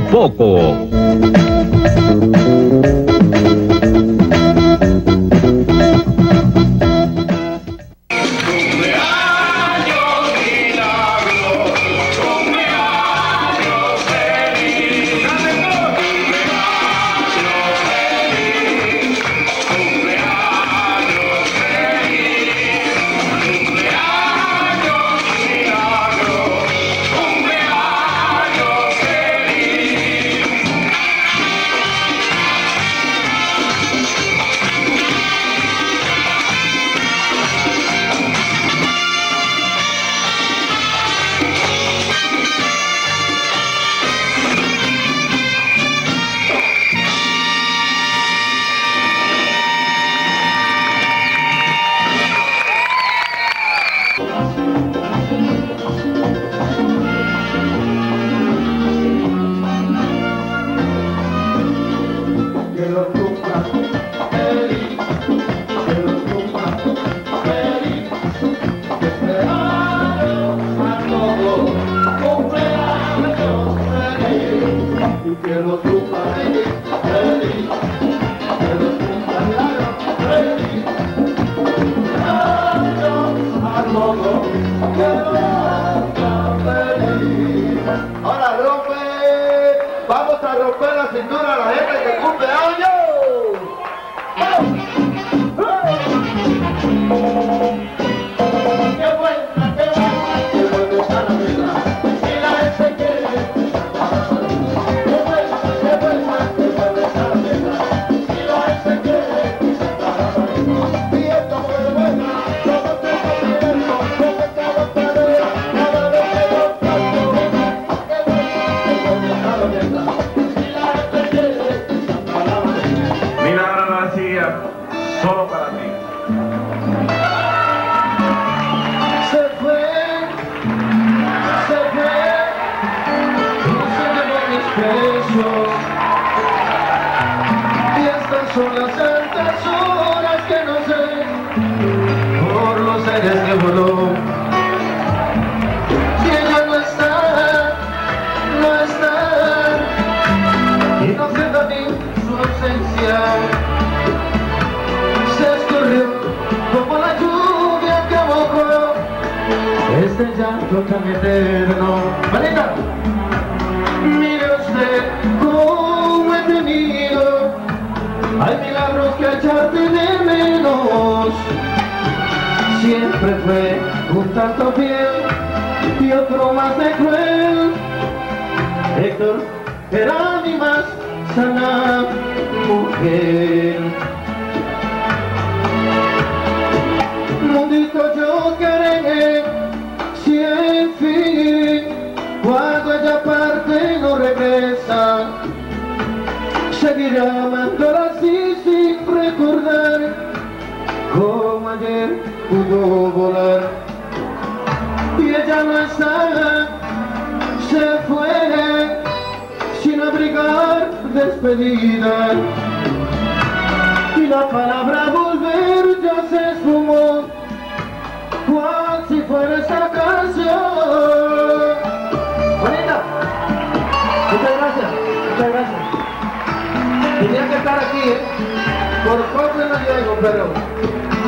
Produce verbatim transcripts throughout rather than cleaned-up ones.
tampoco. Ahora rompe, vamos a romper la cintura a la gente que cumple años. ¡Qué buena, qué buena, qué buena está la vida! Y la gente quiere. ¡Qué buena, qué buena, qué buena está la vida! Y la gente quiere. Y esto fue buena, como te conviene, como te aguantaré, cada vez que lo canto. ¡Qué buena, qué buena está la vida! Y la gente quiere. Milagro García, solo para ti. Se fue, se fue, no se llevó mis besos. Y estas son las altas horas que no sé por los aires que voló. Si ella no está, no está, y no siento ni su ausencia. Se escurrió como la lluvia que mojó este llanto tan eterno. ¡Manita! Mire usted cómo he tenido, hay milagros que echarte de menos. Siempre fue un tanto fiel y otro más de cruel. Héctor era mi más sana mujer. Mundito yo querré, si en fin, cuando ella parte no regresa, seguiré amándola así sin recordar como ayer pudo volar. Y ella no está, se fue sin abrigar despedida, y la palabra volver ya se esfumó cual si fuera esa canción. Bonita, muchas gracias, muchas gracias. Tenía que estar aquí, ¿eh? Por poco no llego, pero...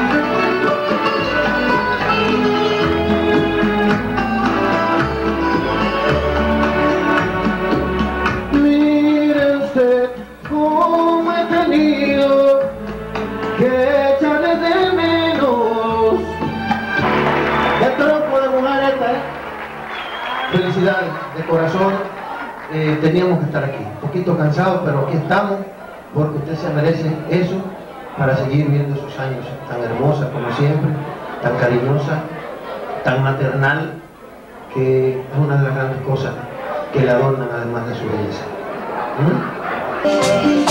Mire usted cómo he tenido que echarle de menos. Esto no podemos dar esta, ¿eh? Felicidades, de corazón. Eh, teníamos que estar aquí, un poquito cansados, pero aquí estamos, porque usted se merece eso, para seguir viendo esos años tan hermosa como siempre, tan cariñosa, tan maternal, que es una de las grandes cosas que le adornan además de su belleza. ¿Mm?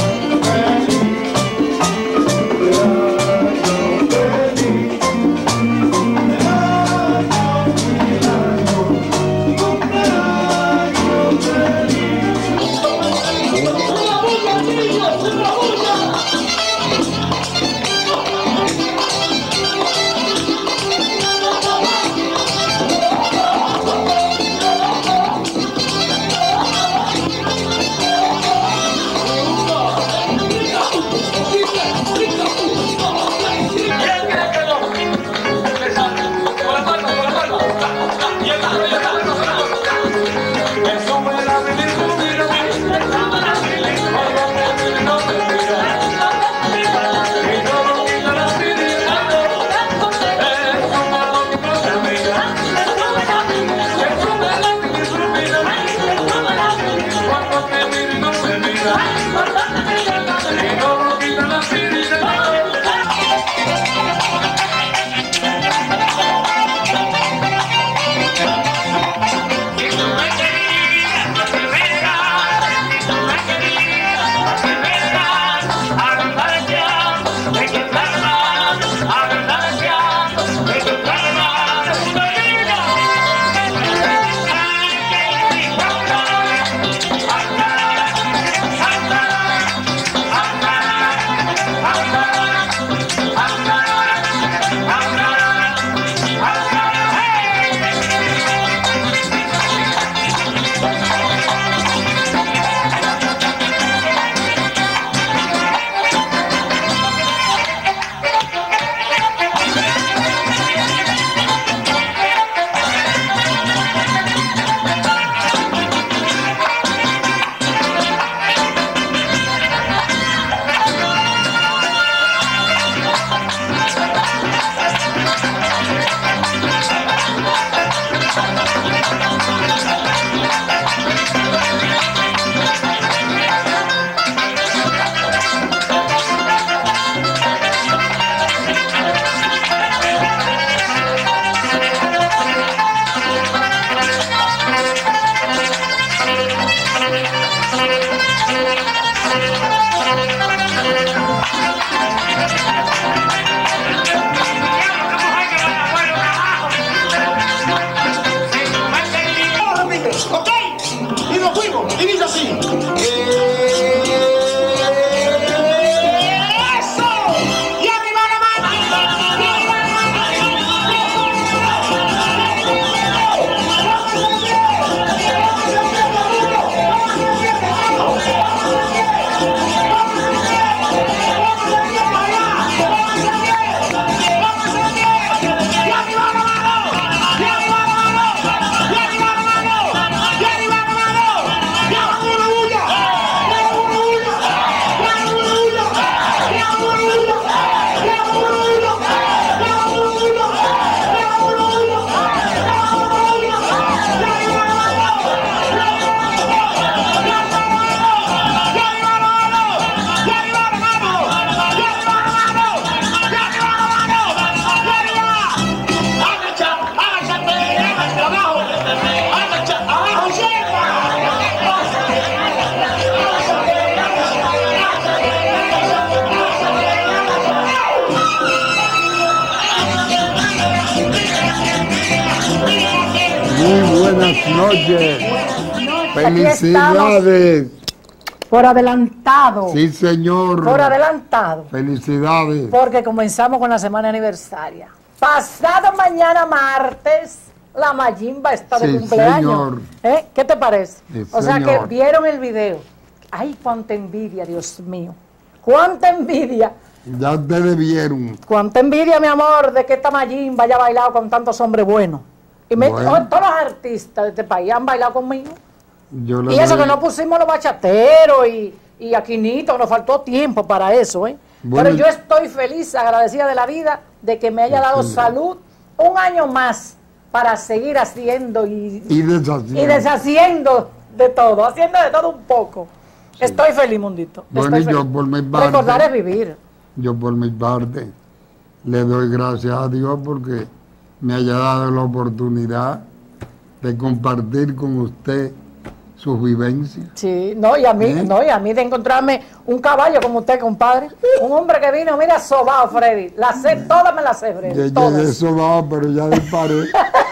Buenas noches. Buenas noches. Felicidades. Por adelantado. Sí, señor. Por adelantado. Felicidades. Porque comenzamos con la semana aniversaria. Pasado mañana martes, la Mayimba está de Sí, cumpleaños. señor. ¿Eh? ¿Qué te parece? Sí, o sea señor. que vieron el video. Ay, cuánta envidia, Dios mío. Cuánta envidia. Ya ustedes vieron. Cuánta envidia, mi amor, de que esta Mayimba haya bailado con tantos hombres buenos. Y me- Bueno. oh, todos los artistas de este país han bailado conmigo. Yo le Y eso doy- que no pusimos los bachateros y, y Aquinito, nos faltó tiempo para eso, ¿eh? Bueno, Pero yo estoy feliz, agradecida de la vida, de que me haya dado sí. salud un año más para seguir haciendo y, Y deshaciendo. y deshaciendo de todo, haciendo de todo un poco. Estoy feliz, mundito. Bueno, estoy y yo feliz. por mi parte- Recordar es vivir. Yo por mi parte le doy gracias a Dios porque me haya dado la oportunidad de compartir con usted sus vivencias. Sí, no, y a mí, ¿Eh? no, y a mí de encontrarme un caballo como usted, compadre. Un hombre que vino, mira, sobao, Freddy. La sé, todas me las sé, Yo Freddy. ya Todas. eso va, pero ya disparé.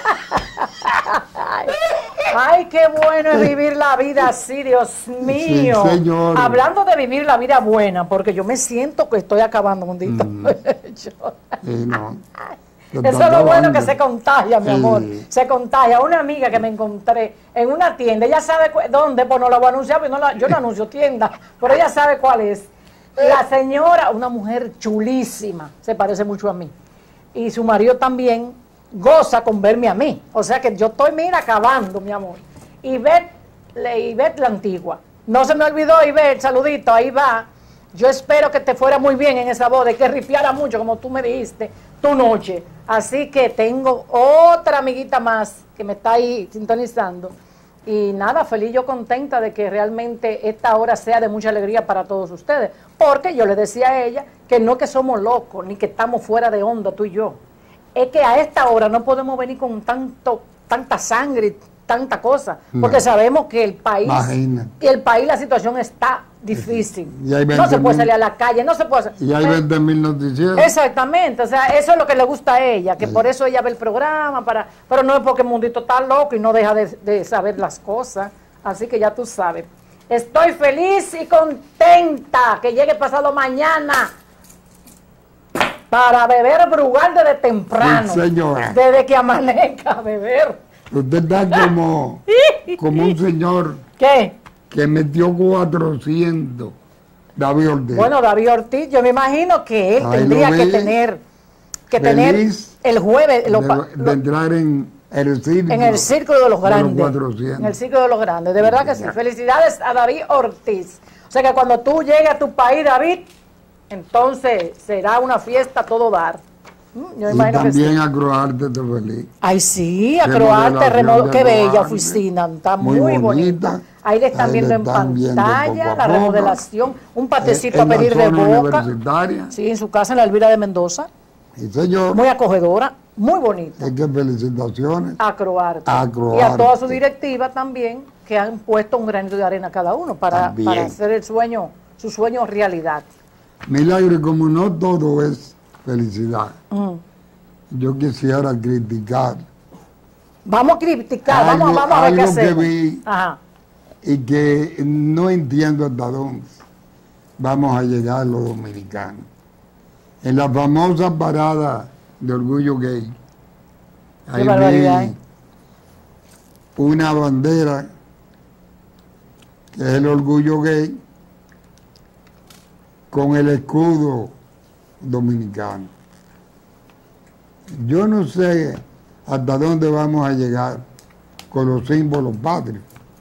Ay, ay, qué bueno es vivir la vida así, Dios mío. Sí, señor. Hablando de vivir la vida buena, porque yo me siento que estoy acabando, mundito. Mm. Yo- Eh, no. Se Eso está es lo bueno acabando. que se contagia, mi Sí. amor. Se contagia. Una amiga que me encontré en una tienda, ella sabe cu- dónde, pues no la voy a anunciar, porque no la- yo no anuncio tienda, pero ella sabe cuál es. La señora, una mujer chulísima, se parece mucho a mí. Y su marido también goza con verme a mí. O sea que yo estoy, mira, acabando, mi amor. Ivette, le- Ivette la antigua. No se me olvidó, Ivette, saludito, ahí va. Yo espero que te fuera muy bien en esa boda y que ripiara mucho, como tú me dijiste, tu noche. Así que tengo otra amiguita más que me está ahí sintonizando. Y nada, feliz yo contenta de que realmente esta hora sea de mucha alegría para todos ustedes. Porque yo le decía a ella que no que somos locos, ni que estamos fuera de onda tú y yo. Es que a esta hora no podemos venir con tanto, tanta sangre, tanta cosa. Porque no. sabemos que el país, Imagínate. y el país, la situación está difícil. No se puede salir a la calle, no se puede hacer. Y hay veinte mil noticias. Exactamente, o sea, eso es lo que le gusta a ella, que sí. por eso ella ve el programa, para, pero no es porque el mundito está loco y no deja de, de saber las cosas, así que ya tú sabes. Estoy feliz y contenta que llegue pasado mañana para beber Brugal desde temprano, sí, señora. Desde que amanezca a beber. Usted está como, como un señor ¿Qué? que metió cuatrocientos, David Ortiz. Bueno, David Ortiz, yo me imagino que él Ay, tendría que tener que tener el jueves lo, de, lo, de entrar en el círculo, en el círculo de los grandes. De los en el círculo de los grandes, de verdad que sí. Felicidades a David Ortiz. O sea que cuando tú llegues a tu país, David, entonces será una fiesta a todo dar. Yo y también que sí. a Croarte te feliz. Ay, sí, a Croarte, remo... qué bella oficina, está muy, muy bonita. bonita. Ahí le están Ahí viendo le están en pantalla viendo la remodelación, un patecito eh, a pedir de boca. Sí, en su casa en la Elvira de Mendoza. Sí, señor. Muy acogedora, muy bonita. Es que felicitaciones. A Croarte. a Croarte. Y a toda su directiva también, que han puesto un granito de arena cada uno para, para hacer el sueño, su sueño realidad. Milagro, como no todo es felicidad. Mm. Yo quisiera criticar. Vamos a criticar, algo, vamos, vamos a ver qué hacemos. Algo que vi Ajá. y que no entiendo hasta dónde vamos a llegar los dominicanos. En la famosa parada de Orgullo Gay, ahí vi una bandera que es el Orgullo Gay con el escudo dominicano. Yo no sé hasta dónde vamos a llegar con los símbolos patrios.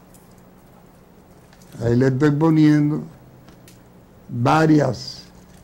Ahí le estoy poniendo varias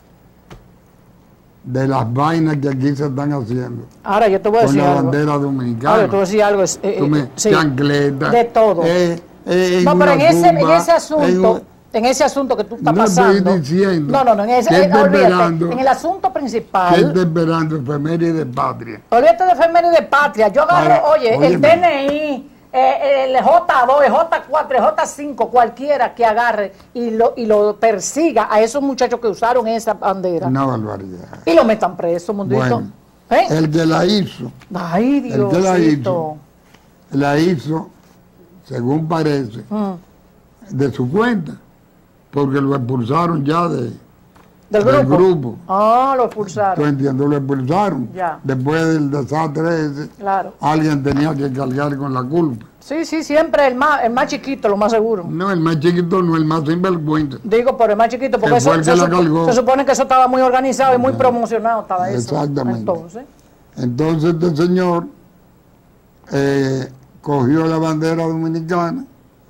de las vainas que aquí se están haciendo. Ahora yo te voy a decir algo. Con la bandera dominicana. Ahora yo te voy a decir algo. Eh, Tú me, sí, chancleta. De todo. Eh, eh, no, pero en ese, en ese asunto... En, En ese asunto que tú estás no pasando. Estoy diciendo, no, no, no, en ese, eh, olvídate, en el asunto principal. ¿Qué está esperando efeméride de patria? Olvídate de efeméride de patria. Yo agarro, Para, oye, oye, el D N I, eh, el J dos, el J cuatro, el J cinco, cualquiera que agarre y lo, y lo persiga a esos muchachos que usaron esa bandera. Una barbaridad. Y lo metan preso, mundito. Bueno, ¿Eh? El que la hizo. Ay, Dios. El que la hizo, la hizo, según parece, mm. de su cuenta. Porque lo expulsaron ya de, ¿Del, del grupo? grupo. Ah, lo expulsaron. ¿Tú entiendes? Lo expulsaron. Ya. Después del desastre ese, claro. alguien tenía que cargar con la culpa. Sí, sí, siempre el más, el más chiquito, lo más seguro. No, el más chiquito no, el más sinvergüenza. Digo, por el más chiquito, porque eso, se, supo, se supone que eso estaba muy organizado y muy no. promocionado estaba eso. Exactamente. Entonces, Entonces este señor eh, cogió la bandera dominicana,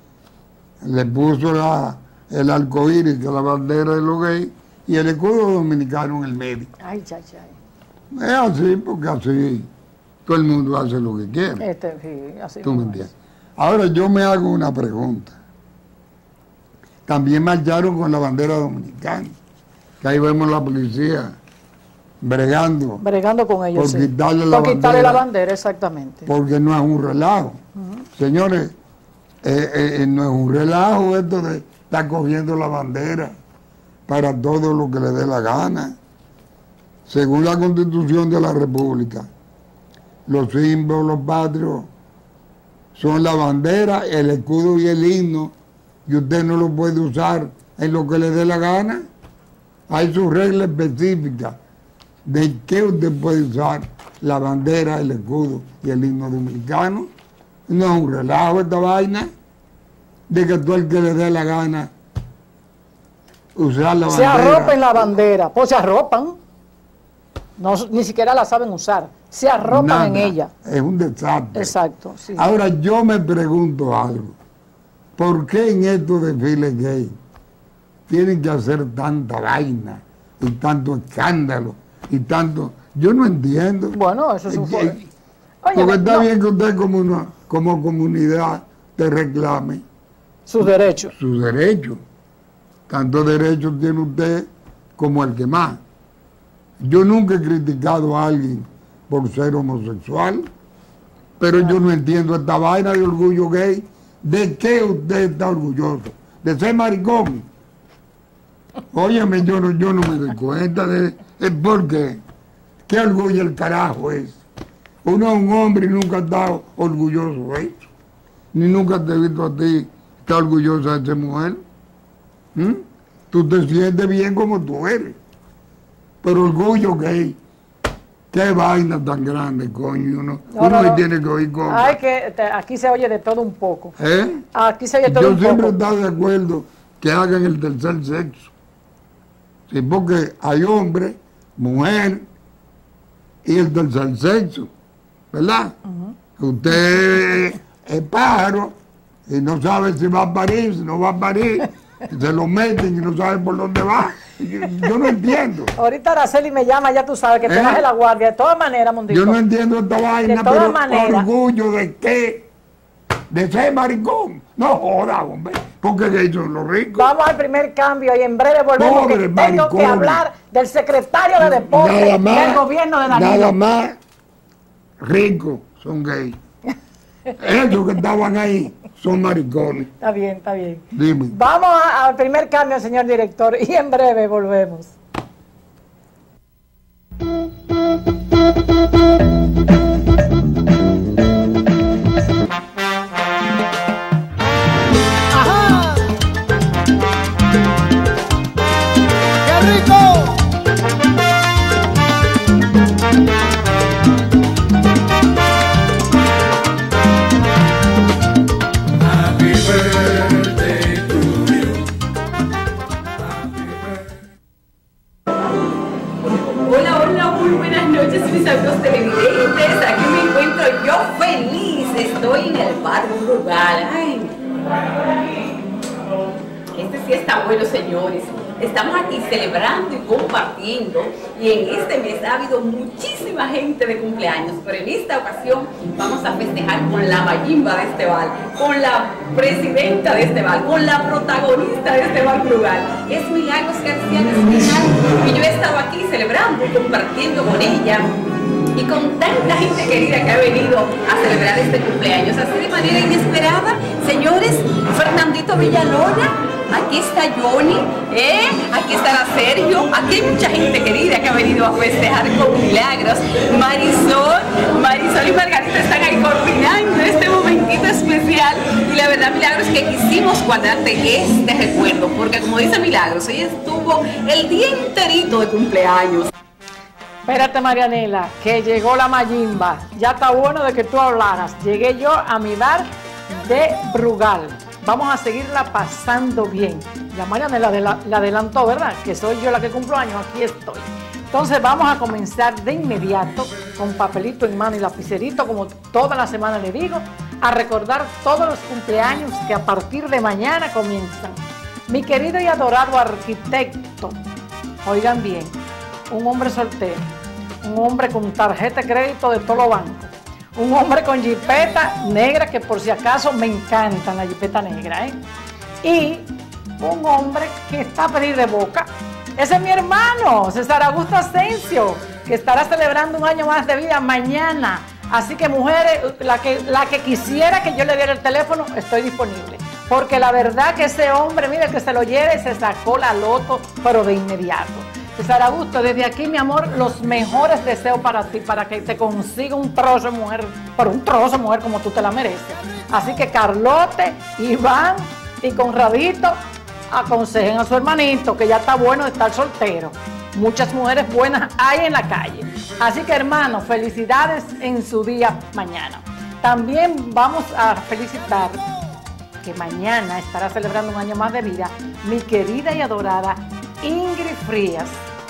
le puso la... el arcoíris, que es la bandera de los gays, y el escudo dominicano en el medio. Ay, ay, ay. Es así, porque así todo el mundo hace lo que quiere. Este, sí, así ¿Tú me entiendes? Ahora yo me hago una pregunta. También marcharon con la bandera dominicana, que ahí vemos la policía bregando. Bregando con ellos, por sí. quitarle la por bandera. quitarle la bandera, exactamente. Porque no es un relajo. Uh-huh. Señores, eh, eh, no es un relajo esto de... está cogiendo la bandera para todo lo que le dé la gana. Según la Constitución de la República, los símbolos patrios son la bandera, el escudo y el himno, y usted no lo puede usar en lo que le dé la gana. Hay su regla específica de qué usted puede usar la bandera, el escudo y el himno dominicano. No es un relajo esta vaina de que todo el que le dé la gana usar la bandera. Se arropen la bandera, pues se arropan. No, ni siquiera la saben usar. Se arropan Nada, en ella. Es un desastre. Exacto. Sí. Ahora yo me pregunto algo. ¿Por qué en estos desfiles gay tienen que hacer tanta vaina y tanto escándalo y tanto... Yo no entiendo. Bueno, eso es un... Eh, Oye, porque está no. bien que usted como, una, como comunidad te reclame Sus derechos. sus derechos. Tantos derechos tiene usted como el que más. Yo nunca he criticado a alguien por ser homosexual, pero yo no entiendo esta vaina de orgullo gay. ¿De qué usted está orgulloso? ¿De ser maricón? Óyeme, yo no, yo no me doy cuenta de es porque qué orgullo el carajo es. Uno es un hombre y nunca ha estado orgulloso de eso. Ni nunca te he visto a ti estar orgullosa de ser mujer. ¿Mm? Tú te sientes bien como tú eres. Pero orgullo gay. Qué vaina tan grande, coño. Uno, No, uno no, no. tiene que oír cosas. Ay, que te- aquí se oye de todo un poco. ¿Eh? Aquí se oye todo Yo un siempre he poco. estado de acuerdo que hagan el tercer sexo. Sí, porque hay hombre, mujer y el tercer sexo, ¿verdad? Usted es pájaro y no sabe si va a parir, si no va a parir, y se lo meten y no sabe por dónde va. Yo, yo no entiendo. Ahorita Araceli me llama, ya tú sabes que te ¿Eh? baje la guardia. De todas maneras, Mundito. Yo no entiendo esta vaina, todas pero maneras. orgullo de qué, de ser maricón. No joda, hombre, porque de eso son los ricos. Vamos al primer cambio y en breve volvemos. Pobre que tengo maricón. que hablar del secretario de Deportes Nada más, del gobierno de Danilo. nada más ricos son gays. Esos que estaban ahí son maricones. Está bien, está bien. Dime. Vamos a- al primer cambio, señor director, y en breve volvemos. ¡Ajá! ¡Qué rico! Hola, hola, muy buenas noches mis amigos televidentes. Aquí me encuentro yo feliz. Estoy en el bar Brugal. Ay, este sí está bueno, señores. Estamos aquí celebrando y compartiendo. Y en este mes ha habido muchísima gente de cumpleaños. Pero en esta ocasión vamos a festejar con la mayimba de este bar, con la presidenta de este bar, con la protagonista de este bar Brugal. Es Milagros García Espinal. Y yo he estado aquí celebrando y compartiendo con ella. Y con tanta gente querida que ha venido a celebrar este cumpleaños, así de manera inesperada, señores, Fernandito Villalona, aquí está Johnny, ¿eh? Aquí estará Sergio, aquí hay mucha gente querida que ha venido a festejar con Milagros, Marisol, Marisol y Margarita están ahí coordinando este momentito especial, y la verdad, Milagros, que quisimos guardarte este recuerdo, porque como dice Milagros, ella estuvo el día enterito de cumpleaños. Espérate, Marianela, que llegó la mayimba. Ya está bueno de que tú hablaras. Llegué yo a mi bar de Brugal. Vamos a seguirla pasando bien. Ya Marianela la, la adelantó, ¿verdad? Que soy yo la que cumplo años, aquí estoy. Entonces vamos a comenzar de inmediato, con papelito en mano y lapicerito, como toda la semana le digo, a recordar todos los cumpleaños que a partir de mañana comienzan. Mi querido y adorado arquitecto, oigan bien, un hombre soltero, un hombre con tarjeta de crédito de todos los bancos, un hombre con jipeta negra, que por si acaso me encantan la jipeta negra, ¿eh? Y un hombre que está a pedir de boca. Ese es mi hermano, César Augusto Asensio, que estará celebrando un año más de vida mañana. Así que mujeres, la que, la que quisiera que yo le diera el teléfono, estoy disponible. Porque la verdad que ese hombre, mire, que se lo lleve, se sacó la loto, pero de inmediato. César Augusto, desde aquí, mi amor, los mejores deseos para ti, para que te consiga un trozo de mujer, pero un trozo de mujer como tú te la mereces. Así que Carlote, Iván y Conradito, aconsejen a su hermanito, que ya está bueno de estar soltero. Muchas mujeres buenas hay en la calle. Así que, hermanos, felicidades en su día mañana. También vamos a felicitar que mañana estará celebrando un año más de vida mi querida y adorada Ingrid Frías,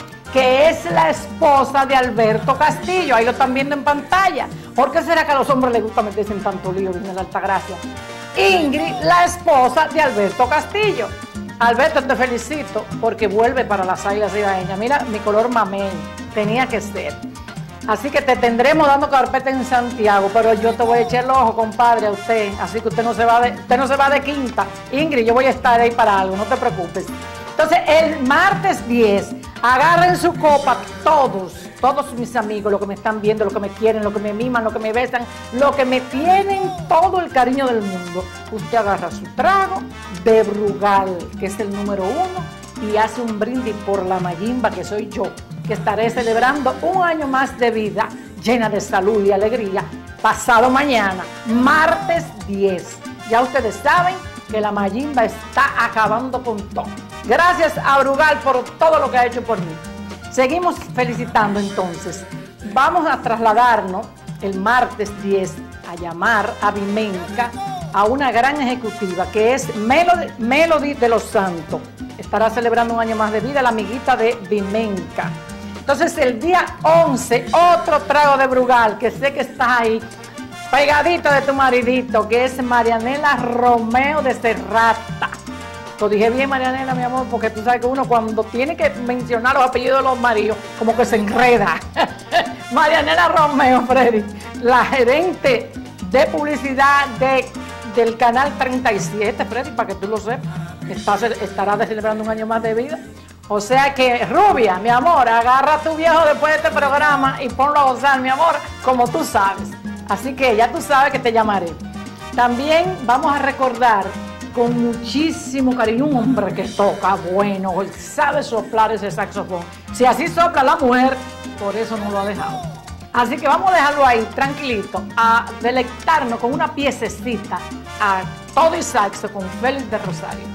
que es la esposa de Alberto Castillo. Ahí lo están viendo en pantalla. ¿Por qué será que a los hombres les gusta meterse en tanto lío en la Altagracia? Ingrid, la esposa de Alberto Castillo. Alberto, te felicito porque vuelve para las Águilas Ibaeñas. Mira, mi color mamey, tenía que ser. Así que te tendremos dando carpeta en Santiago, pero yo te voy a echar el ojo, compadre, a usted. Así que usted no se va de, usted no se va de quinta. Ingrid, yo voy a estar ahí para algo, no te preocupes. Entonces, el martes diez, agarren su copa todos, todos mis amigos, los que me están viendo, los que me quieren, los que me miman, los que me besan, los que me tienen todo el cariño del mundo. Usted agarra su trago de Brugal, que es el número uno, y hace un brindis por la Mayimba, que soy yo, que estaré celebrando un año más de vida llena de salud y alegría pasado mañana, martes diez. Ya ustedes saben que la Mayimba está acabando con todo. Gracias a Brugal por todo lo que ha hecho por mí. Seguimos felicitando entonces. Vamos a trasladarnos el martes diez a llamar a Vimenca a una gran ejecutiva que es Melody, Melody de los Santos. Estará celebrando un año más de vida, la amiguita de Vimenca. Entonces el día once, otro trago de Brugal, que sé que está ahí, pegadito de tu maridito, que es Marianela Romeo de Serrata. Lo dije bien, Marianela, mi amor, porque tú sabes que uno cuando tiene que mencionar los apellidos de los maridos, como que se enreda. Marianela Romeo, Freddy, la gerente de publicidad de, del Canal treinta y siete, Freddy, para que tú lo sepas, está, estará celebrando un año más de vida. O sea que, Rubia, mi amor, agarra a tu viejo después de este programa y ponlo a gozar, mi amor, como tú sabes. Así que ya tú sabes que te llamaré. También vamos a recordar con muchísimo cariño un hombre que toca bueno, sabe soplar ese saxofón. Si así sopla la mujer, por eso no lo ha dejado. Así que vamos a dejarlo ahí, tranquilito, a deleitarnos con una piececita a todo y saxo con Félix de Rosario.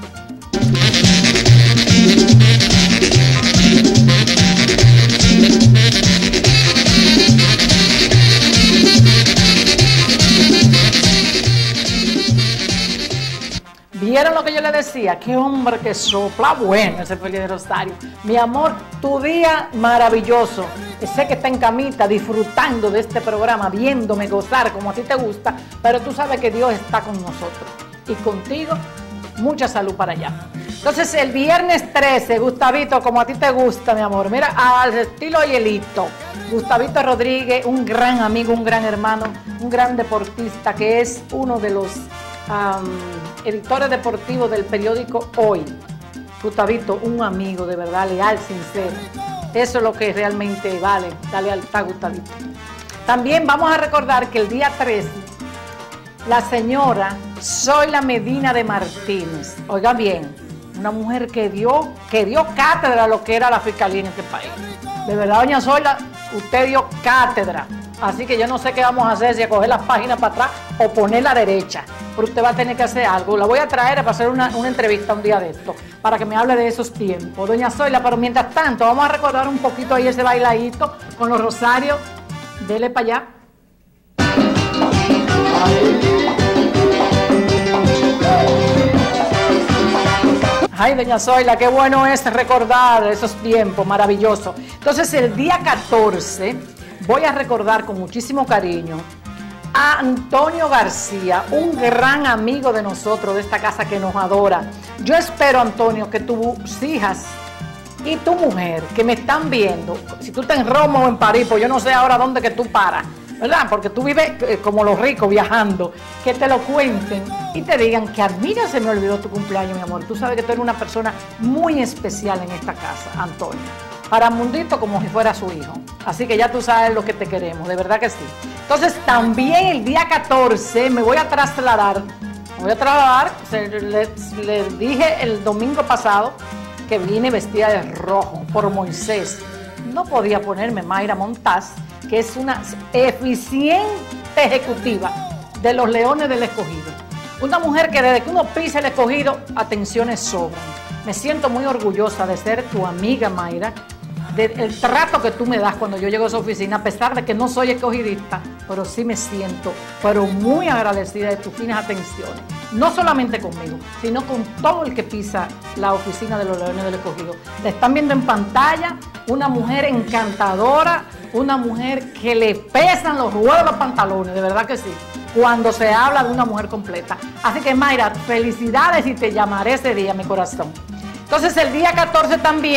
¿Vieron lo que yo le decía? Qué hombre que sopla bueno ese Félix de Rosario. Mi amor, tu día maravilloso. Sé que está en camita disfrutando de este programa, viéndome gozar como a ti te gusta, pero tú sabes que Dios está con nosotros. Y contigo, mucha salud para allá. Entonces, el viernes trece, Gustavito, como a ti te gusta, mi amor. Mira, al estilo Hielito. Gustavito Rodríguez, un gran amigo, un gran hermano, un gran deportista, que es uno de los Um, editores deportivos del periódico Hoy. Gustavito, un amigo de verdad, leal, sincero. Eso es lo que realmente vale, la lealtad, Gustavito. También vamos a recordar que el día trece, la señora Zoila Medina de Martínez, oiga bien, una mujer que dio, que dio cátedra a lo que era la fiscalía en este país. De verdad, doña Zoila, usted dio cátedra. Así que yo no sé qué vamos a hacer, si a coger las páginas para atrás o poner la derecha. Pero usted va a tener que hacer algo. La voy a traer para hacer una, una entrevista un día de esto, para que me hable de esos tiempos. Doña Zoila, pero mientras tanto, vamos a recordar un poquito ahí ese bailadito con los rosarios. Dele para allá. Ay, doña Zoila, qué bueno es recordar esos tiempos maravillosos. Entonces, el día catorce... voy a recordar con muchísimo cariño a Antonio García, un gran amigo de nosotros, de esta casa que nos adora. Yo espero, Antonio, que tus hijas y tu mujer que me están viendo, si tú estás en Roma o en París, pues yo no sé ahora dónde que tú paras, ¿verdad? Porque tú vives eh, como los ricos viajando, que te lo cuenten y te digan que a mí ya se me olvidó tu cumpleaños, mi amor. Tú sabes que tú eres una persona muy especial en esta casa, Antonio. Para Mundito como si fuera su hijo. Así que ya tú sabes lo que te queremos, de verdad que sí. Entonces también el día catorce me voy a trasladar, me voy a trasladar, les le dije el domingo pasado que vine vestida de rojo por Moisés. No podía ponerme Mayra Montaz, que es una eficiente ejecutiva de los Leones del Escogido. Una mujer que desde que uno pisa el Escogido, atenciones sobran. Me siento muy orgullosa de ser tu amiga, Mayra, del trato que tú me das cuando yo llego a esa oficina, a pesar de que no soy escogidista, pero sí me siento, pero muy agradecida de tus finas atenciones. No solamente conmigo, sino con todo el que pisa la oficina de los Leones del Escogido. La están viendo en pantalla, una mujer encantadora, una mujer que le pesan los huevos de los pantalones, de verdad que sí, cuando se habla de una mujer completa. Así que, Mayra, felicidades y te llamaré ese día, mi corazón. Entonces, el día catorce también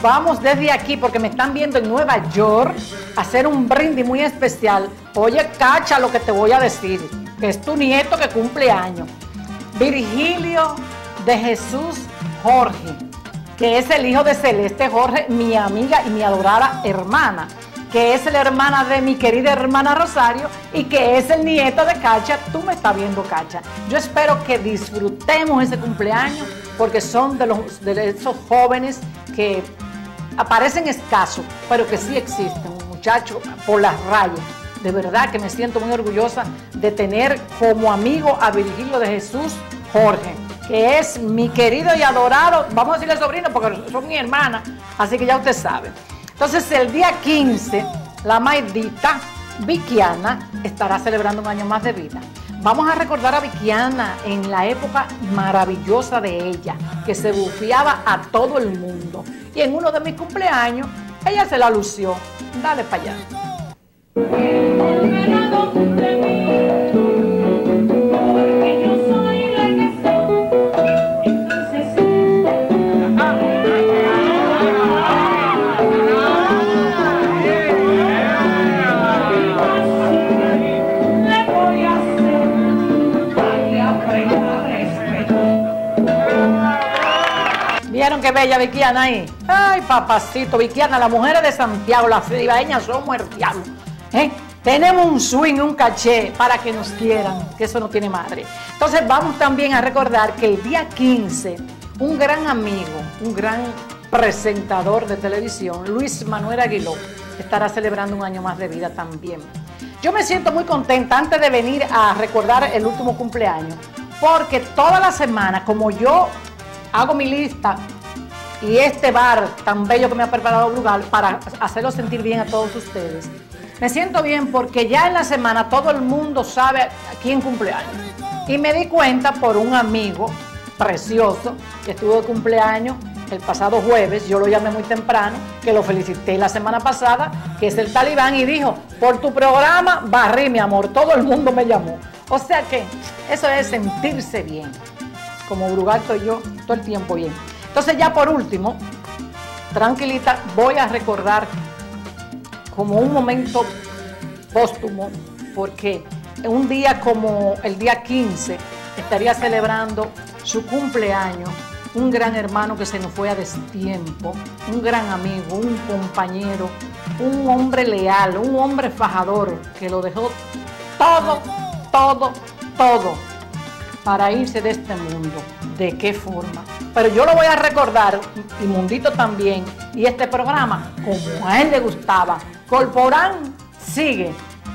vamos desde aquí, porque me están viendo en Nueva York, a hacer un brindis muy especial. Oye, cacha lo que te voy a decir, que es tu nieto que cumple años. Virgilio de Jesús Jorge, que es el hijo de Celeste Jorge, mi amiga y mi adorada hermana, que es la hermana de mi querida hermana Rosario y que es el nieto de Cacha. Tú me estás viendo, Cacha. Yo espero que disfrutemos ese cumpleaños porque son de, los, de esos jóvenes que aparecen escasos, pero que sí existen, muchachos, por las rayas. De verdad que me siento muy orgullosa de tener como amigo a Virgilio de Jesús Jorge, que es mi querido y adorado, vamos a decirle sobrino porque son mi hermana, así que ya usted sabe. Entonces el día quince, la maidita Vickiana estará celebrando un año más de vida. Vamos a recordar a Vickiana en la época maravillosa de ella, que se bufiaba a todo el mundo. Y en uno de mis cumpleaños, ella se la lució. Dale para allá. ¿Vieron qué bella Vickiana ahí? Ay, papacito, Vickiana, las mujeres de Santiago, las cibaeñas somos el diablo. ¿Eh? Tenemos un swing, un caché para que nos quieran, que eso no tiene madre. Entonces vamos también a recordar que el día quince, un gran amigo, un gran presentador de televisión, Luis Manuel Aguiló, estará celebrando un año más de vida también. Yo me siento muy contenta antes de venir a recordar el último cumpleaños, porque toda la semana, como yo hago mi lista y este bar tan bello que me ha preparado Brugal para hacerlo sentir bien a todos ustedes, me siento bien porque ya en la semana todo el mundo sabe a quién cumpleaños. Y me di cuenta por un amigo precioso que estuvo de cumpleaños el pasado jueves, yo lo llamé muy temprano, que lo felicité la semana pasada, que es el Talibán, y dijo, por tu programa barrí, mi amor, todo el mundo me llamó. O sea que eso es sentirse bien. Como Brugal estoy yo todo el tiempo bien. Entonces ya por último, tranquilita, voy a recordar como un momento póstumo, porque un día como el día quince estaría celebrando su cumpleaños un gran hermano que se nos fue a destiempo, un gran amigo, un compañero, un hombre leal, un hombre fajador que lo dejó todo, todo, todo para irse de este mundo. ¿De qué forma? Pero yo lo voy a recordar, y Mundito también, y este programa, como a él le gustaba. Corporán sigue.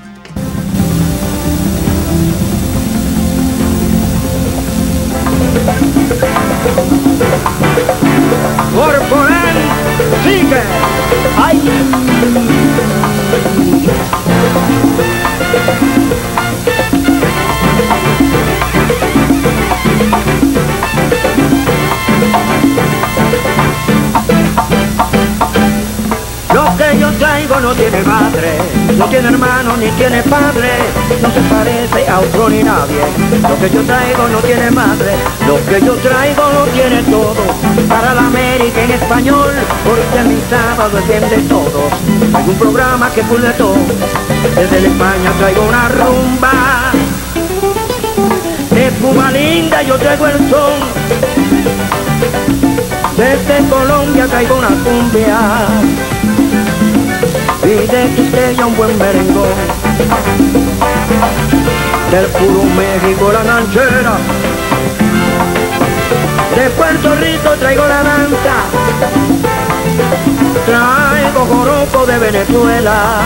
Corporán sigue. ¡Ay! Lo que yo traigo no tiene madre, no tiene hermano ni tiene padre, no se parece a otro ni nadie. Lo que yo traigo no tiene madre, lo que yo traigo lo tiene todo. Para la América en español, porque mi sábado es bien de todos. Hay un programa que full de todo. Desde España traigo una rumba, de Cuba linda yo traigo el son. Desde Colombia traigo una cumbia, y de Quisqueya un buen merengón. Del puro México la ranchera, de Puerto Rico traigo la danza, traigo joropo de Venezuela,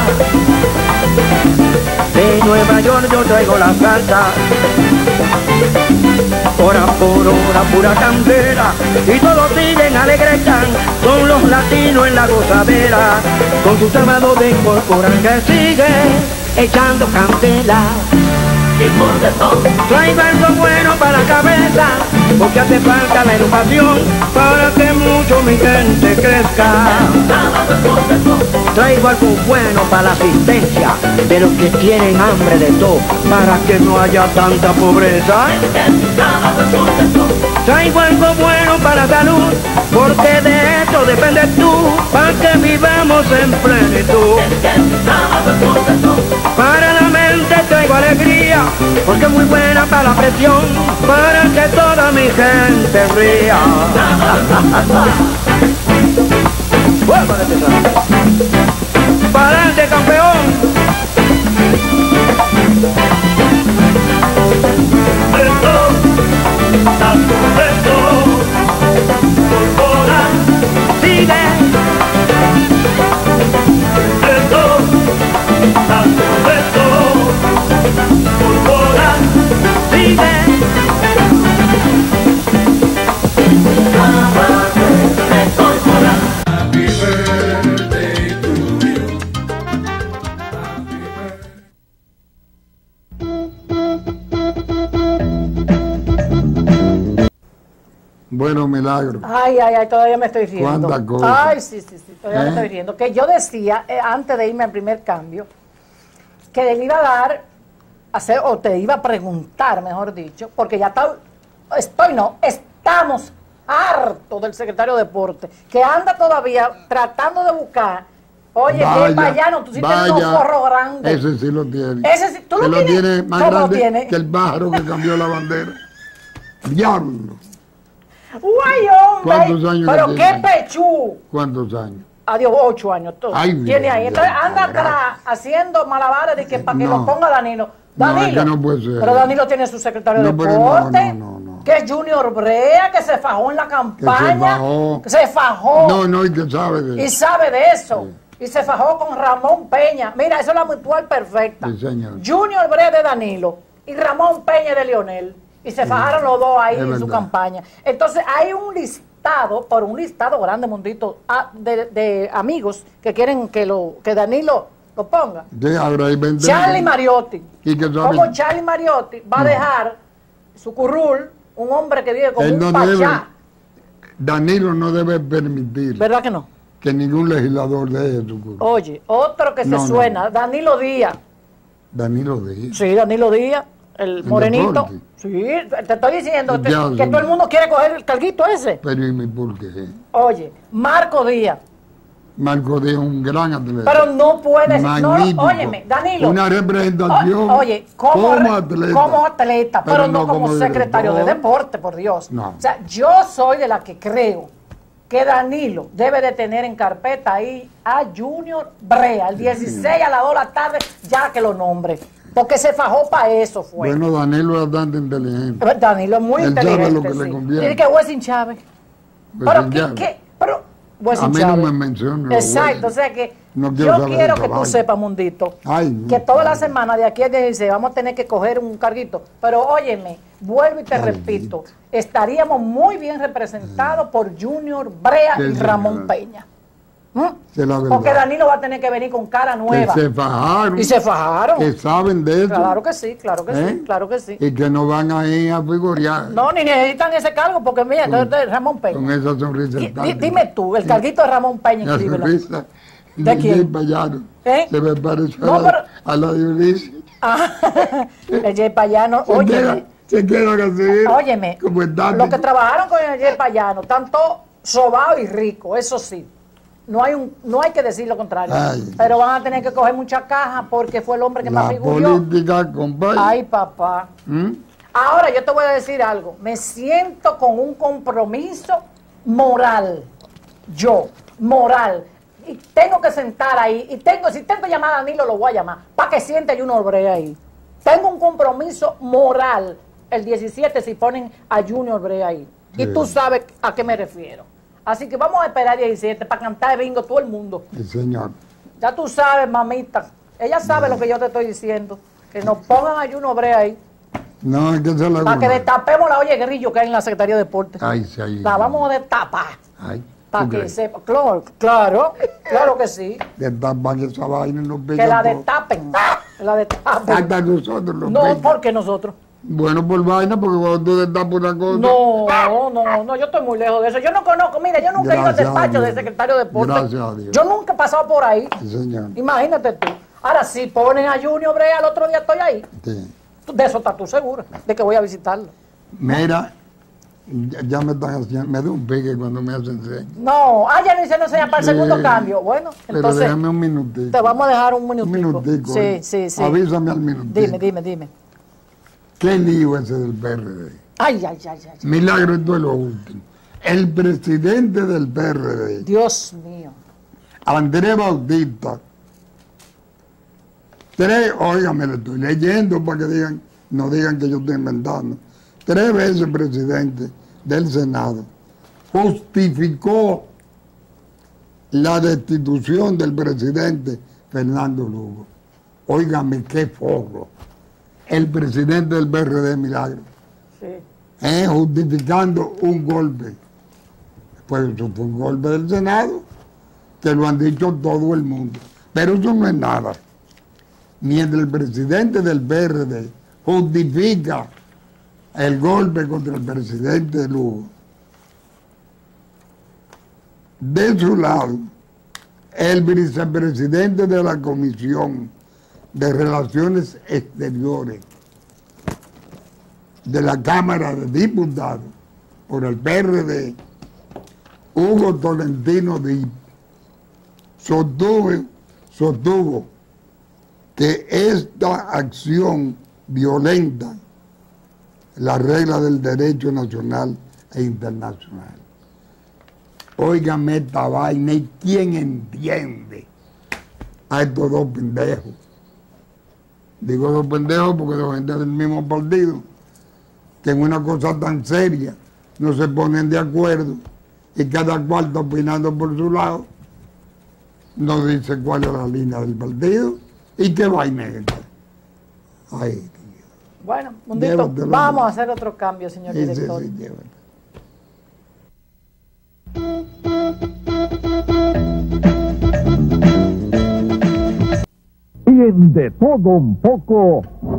de Nueva York yo traigo la salsa, hora por hora pura candela, y todos siguen alegres están, son los latinos en la gozadera, con su sábado de Corporán que sigue echando candela. Traigo algo bueno para la cabeza, porque hace falta la educación para que mucho mi gente crezca. Traigo algo bueno para la asistencia de los que tienen hambre de todo, para que no haya tanta pobreza. Traigo algo bueno para la salud, porque de eso depende tú, estamos en plenitud. Para la mente traigo alegría, porque es muy buena para la presión, para que toda mi gente ría. Para adelante, campeón. Sigue. Bueno, Milagro. Ay, ay, ay, todavía me estoy riendo. ¿Cuántas cosas? Ay, sí, sí, sí, todavía ¿Eh? me estoy riendo. Que yo decía, eh, antes de irme al primer cambio, que le iba a dar, hacer, o te iba a preguntar, mejor dicho, porque ya está, estoy, no, estamos hartos del secretario de Deporte, que anda todavía tratando de buscar, oye, que es payano, tú sí tienes un forro grande. Ese sí lo tiene. Ese sí, tú Se lo tienes, tiene más ¿cómo lo grande tienes? que el pájaro que cambió la bandera. Diablo. Guay, hombre. ¿Cuántos años Pero le qué tiene? pechú. ¿Cuántos años? Adiós, ocho años. Todo. Ay, Tiene Dios, ahí. Entonces Dios, anda gracias. atrás haciendo malabares de que para que No. lo ponga Danilo. No, es Danilo. que no puede ser. Pero Danilo tiene su secretario No, de pero no, deporte. no, no, no. Que es Junior Brea, que se fajó en la campaña. fajó. Que se fajó. No, no, y que sabe de Y eso. sabe de eso. Y se fajó con Ramón Peña. Mira, eso es la mutual perfecta. Sí, señor. Junior Brea de Danilo y Ramón Peña de Leonel. Y se fajaron los dos ahí es en su verdad. campaña. Entonces hay un listado, por un listado grande, Mundito, ah, de, de amigos que quieren que lo que Danilo lo ponga. Sí, ahora hay veinte. Charlie Mariotti. ¿Y qué sabe? Como Charlie Mariotti va a dejar su currul, un hombre que vive como Él un no pachá. debe, Danilo no debe permitir ¿Verdad que no? que ningún legislador deje su curso. Oye, otro que se No, no, suena, no. Danilo Díaz. Danilo Díaz. Sí, Danilo Díaz, el ¿En morenito. deporte? Sí, te estoy diciendo te- Ya, que sí. todo el mundo quiere coger el carguito ese. Pero ¿y mi por qué? Oye, Marco Díaz. Marco Díaz es un gran atleta. Pero no puede ser. No, Magnífico. óyeme, Danilo. Una representación O- oye, como, como re- atleta. como atleta, pero, Pero no, no como, como secretario de director. deporte, por Dios. No. O sea, yo soy de la que creo que Danilo debe de tener en carpeta ahí a Junior Brea, el dieciséis a las dos de la tarde, ya que lo nombre. Porque se fajó para eso, fue. Bueno, Danilo es bastante inteligente. Danilo es muy Él sabe inteligente. lo que le sí. conviene. Tiene que Wessin Chávez. Pues Pero, sin ¿qué? llave. qué? Pero, Wessin A mí no Chávez. me mencionen los Exacto, o Wessin. sea que No quiero yo saber quiero de que tú caballo. sepas, Mundito, Ay, no. que toda la semana de aquí al dieciséis vamos a tener que coger un carguito. Pero óyeme, vuelvo y te Ay, repito, estaríamos muy bien representados por Junior Brea Sí, y sí, Ramón claro. Peña. ¿Mm? Sí, la verdad. Porque Danilo va a tener que venir con cara nueva. Que se fajaron. Y se fajaron. Que saben de eso. Claro que sí, claro que ¿Eh? sí, claro que sí. Y que no van ahí a figurear. No, ni necesitan ese cargo porque mira, entonces Ramón Peña. Con esa sonrisa. Di- di- táctica. dime tú, el carguito de Ramón Peña, La escríbelo. sonrisa ¿De de quién? Jay Payano. ¿Eh? Se me pareció No, a, la, pero- a la de Ulises. Ah, el Jay Payano, Se queda, óyeme, se queda así. óyeme, Como el Dante. los que trabajaron con el Jay Payano, tanto sobao y rico, eso sí. No hay un, no hay que decir lo contrario. Ay. Pero van a tener que coger mucha caja porque fue el hombre que más La figuró. política, compadre. Ay, papá. ¿Mm? Ahora yo te voy a decir algo. Me siento con un compromiso moral. Yo, moral. Y tengo que sentar ahí. Y tengo, si tengo que llamar a Danilo, lo voy a llamar. Para que siente Junior Brea ahí. Tengo un compromiso moral. El diecisiete si ponen a Junior Brea ahí. Y Sí. tú sabes a qué me refiero. Así que vamos a esperar el diecisiete para cantar el bingo todo el mundo. Sí, señor. Ya tú sabes, mamita. Ella sabe lo que yo te estoy diciendo. Que nos pongan a Junior Brea ahí. No, es que se la Para que destapemos la olla de grillo que hay en la Secretaría de Deportes. Ay, sí, ahí. La vamos a destapar. Ay, Para ¿tú que crees? sepa. Claro, claro, claro que sí. Destapan esa vaina y nos Que pegan la todo. destapen. Que la destapen. Hasta nosotros los No, pegan. porque nosotros. Bueno, por vaina, porque cuando tú destapas una cosa. No, no, no, yo estoy muy lejos de eso. Yo no conozco, mira, yo nunca he ido al Gracias a despacho Dios. del secretario de Deportes. Gracias a Dios. Yo nunca he pasado por ahí. Sí, señor. Imagínate tú. Ahora, si ponen a Junior Brea, el otro día estoy ahí. Sí. De eso estás tú segura, de que voy a visitarlo. Mira, Ya, ya me están haciendo, me da un pique cuando me hacen señas. No, ah, ya no hicieron señas para el Sí, segundo cambio. Bueno, Pero entonces déjame un minutito. te vamos a dejar un Un minutico. minutico. Sí, eh. sí, sí. Avísame al minutito. Dime, dime, dime. ¿Qué lío ese del P R D? Ay, ay, ay, ay. Milagro, esto es lo último. El presidente del P R D, Dios mío. Andrés Bautista, tres, óigame, le estoy leyendo para que digan, no digan que yo estoy inventando, tres veces presidente del Senado, justificó la destitución del presidente Fernando Lugo. Óigame, qué forro. El presidente del P R D, Milagro, Sí. eh, justificando un golpe. Pues eso fue un golpe del Senado, que lo han dicho todo el mundo. Pero eso no es nada. Mientras el presidente del P R D justifica el golpe contra el presidente Lugo, de su lado, el vicepresidente de la Comisión de Relaciones Exteriores de la Cámara de Diputados por el P R D, Hugo Tolentino Díaz, sostuvo, sostuvo que esta acción violenta la regla del derecho nacional e internacional. Óigame esta vaina, ¿y quién entiende a estos dos pendejos? Digo dos pendejos porque son gente del mismo partido, que en una cosa tan seria no se ponen de acuerdo y cada cual está opinando por su lado, no dice cuál es la línea del partido y qué vaina es esta. Ay, Dios. Bueno, Mundito, Llévatelo, vamos ¿no? a hacer otro cambio, señor Sí, sí, director. sí, llévatelo. Y en De Todo Un Poco,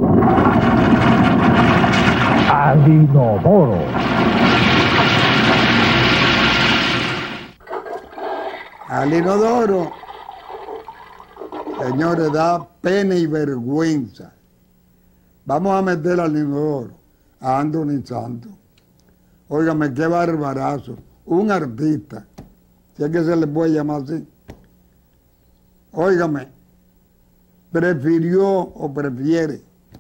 al inodoro. Al inodoro, señores, da pena y vergüenza. Vamos a meter al inodoro a Anthony Santos. Óigame, qué barbarazo. Un artista, si es que se le puede llamar así. Óigame, prefirió o prefiere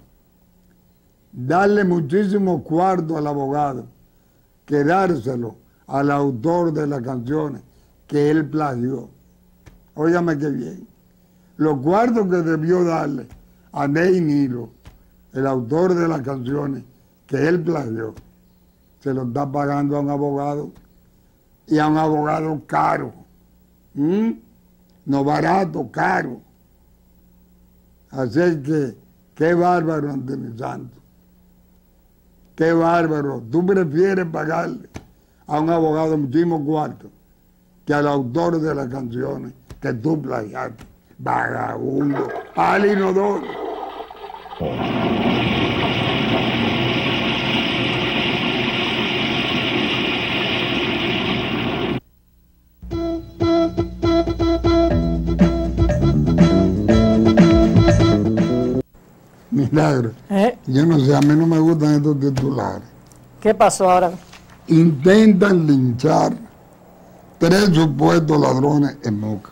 darle muchísimo cuarto al abogado que dárselo al autor de las canciones que él plagió. Óigame qué bien. Los cuartos que debió darle a Ney Nilo, el autor de las canciones que él plagió, se lo está pagando a un abogado, y a un abogado caro. ¿Mm? No barato, caro. Así es que, qué bárbaro, Anthony Santos. Qué bárbaro. Tú prefieres pagarle a un abogado muchísimo cuarto que al autor de las canciones que tú plagiaste. Vagabundo. Al inodoro. Milagro. ¿Eh? Yo no sé, a mí no me gustan estos titulares. ¿Qué pasó ahora? Intentan linchar tres supuestos ladrones en Moca.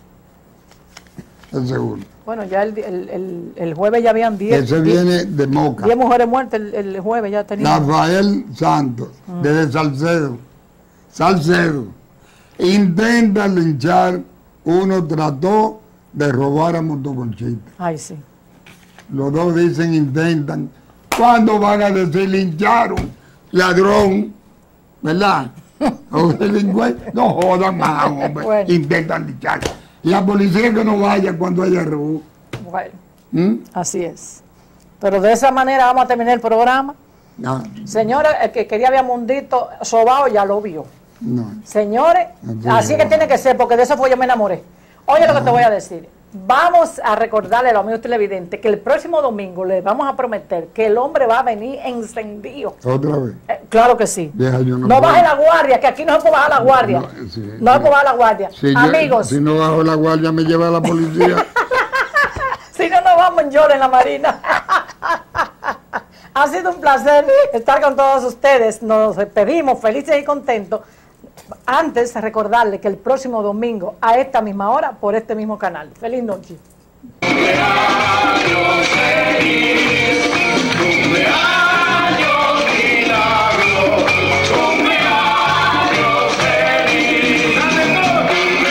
El segundo. Bueno, ya el, el, el, el jueves ya habían diez. Ese viene de Moca. diez mujeres muertas el, el jueves ya tenían. Rafael Santos, desde Salcedo. Salcedo. Intenta linchar, uno trató de robar a motoconchita. Ay, sí. Los dos dicen intentan. ¿Cuándo van a decir lincharon? Ladrón, ¿verdad? O delincuente. No jodan más, hombre. Bueno. Intentan linchar. La policía que no vaya cuando haya rebú. Bueno, ¿Mm? así es. Pero de esa manera vamos a terminar el programa. No, Señores, el que quería ver a Mundito sobao ya lo vio. no. Señores, Así así es. que tiene que ser, porque de eso fue yo me enamoré. Oye lo que te voy a decir. Vamos a recordarle a los amigos televidentes que el próximo domingo les vamos a prometer que el hombre va a venir encendido. Otra vez. Eh, claro que sí. Vieja, yo no no puedo. baje la guardia, que aquí no se puede bajar la guardia. No, No, sí, se sí. puede bajar la guardia. Si yo- Amigos, si no bajo la guardia me lleva a la policía. si no nos vamos en llora en la marina. Ha sido un placer estar con todos ustedes. Nos despedimos felices y contentos. Antes, recordarles que el próximo domingo, a esta misma hora, por este mismo canal. Feliz noche. Cumpleaños feliz, cumpleaños milagro, cumpleaños feliz, cumpleaños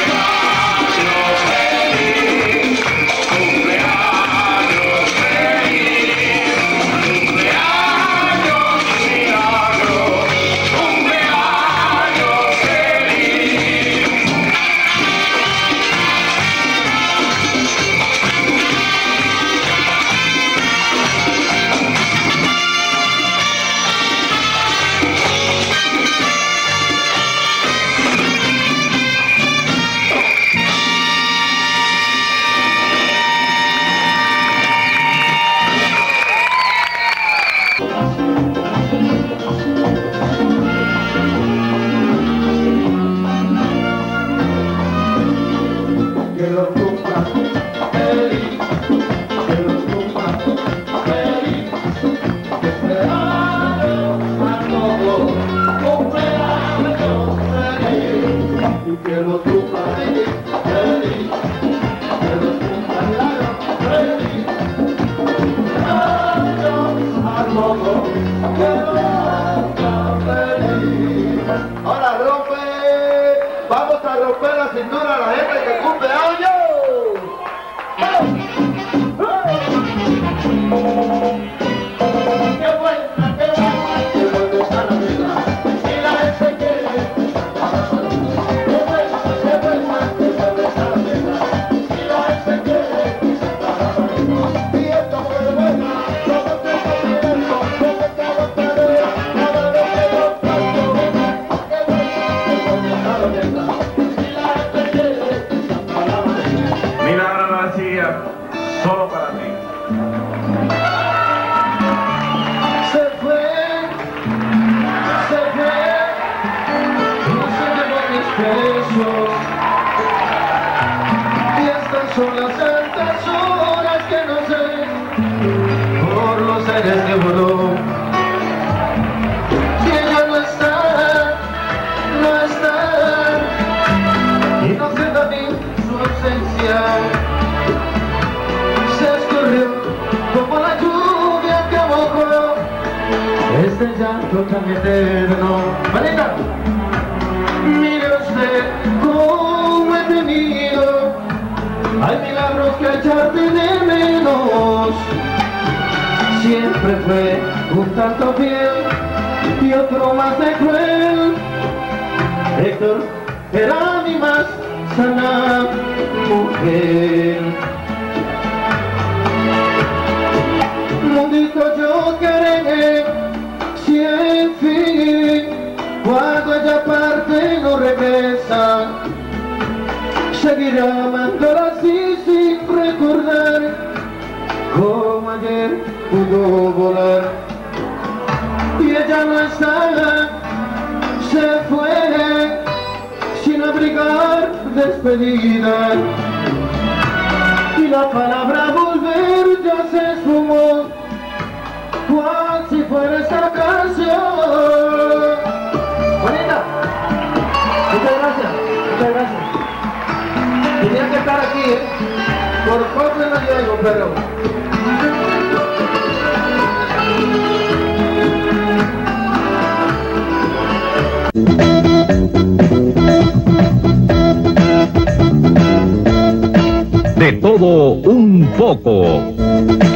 feliz, cumpleaños feliz, cumpleaños milagro, cumpleaños feliz. Que lo cumpla feliz, que lo cumpla feliz, cumpleaños a todos, cumpleaños feliz, y que lo cumpla feliz, feliz, que lo cumpla feliz, cumpleaños a todos, que lo cumpla feliz. Ahora rompe, vamos a romper la cintura a la gente que cumple años. Qué buena, qué buena, qué buena está la vida. Y la gente quiere. Qué buena, qué buena, qué buena está la vida. Y la gente quiere. Y esto fue buena, todo te comiendo, todo te aguantaré, nada de que no tanto buena. Qué buena, qué buena está la vida. Y la gente quiere. Milagro García, solo para ti. Se fue, se fue, no se llevó mis besos. Y estas son las altas horas que no sé por los aires que voló. Si ella no está, no está, y no se da ni su ausencia. Se escurrió como la lluvia que mojó este llanto tan eterno. Manita, mire usted cómo he tenido, hay milagros que echarte de menos. Siempre fue un tanto fiel y otro más de cruel. Héctor era mi más sana mujer. Mundito yo querré, si en fin, cuando ella parte no regresa, seguiré amándola así sin recordar como ayer pudo volar. Y ella no está, se fue sin abrigar despedida. Y la palabra volver ya se esfumó, cual si fuera esta canción. Bonita, muchas gracias, muchas gracias. Tenía que estar aquí, ¿eh? Por poco no llego, pero... De todo un poco.